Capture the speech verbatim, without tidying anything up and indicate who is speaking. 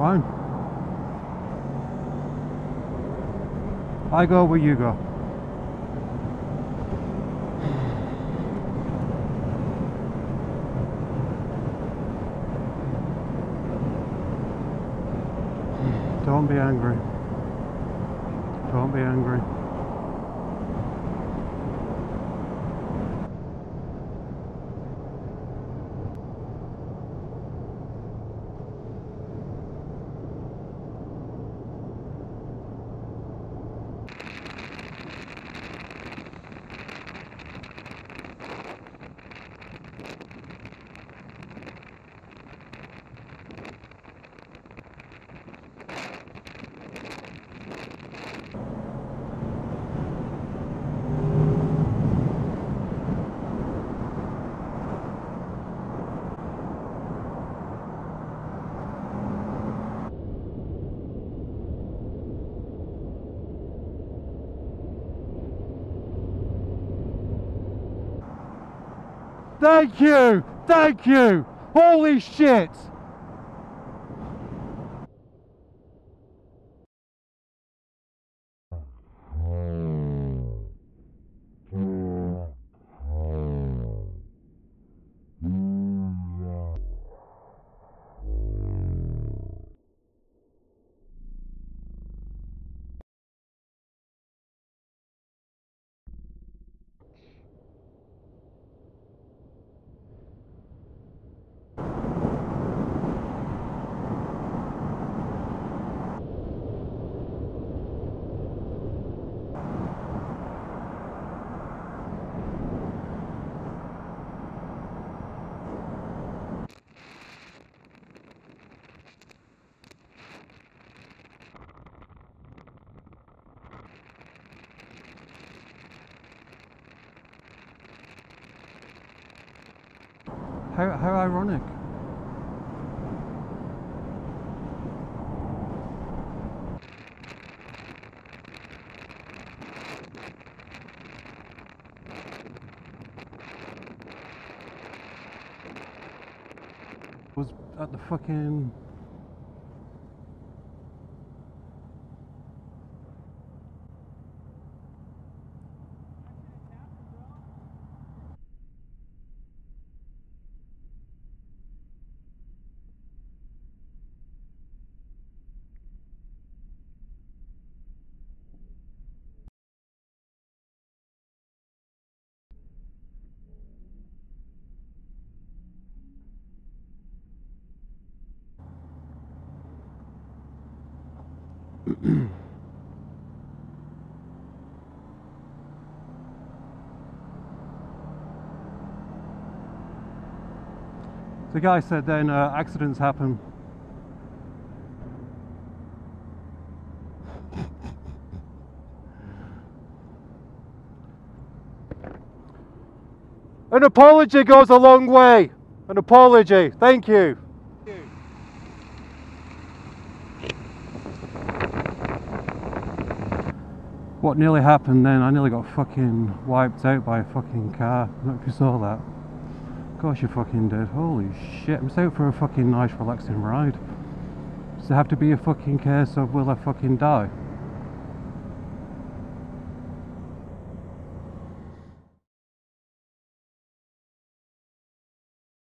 Speaker 1: fine. I go where you go. Don't be angry. Don't be angry. Thank you! Thank you! Holy shit! How, how ironic. Was at the fucking... The guy said then uh, accidents happen. An apology goes a long way. An apology. Thank you. What nearly happened then, I nearly got fucking wiped out by a fucking car. I don't know if you saw that. Of course you fucking did. Holy shit, I'm just out for a fucking nice relaxing ride. Does it have to be a fucking case of will I fucking die?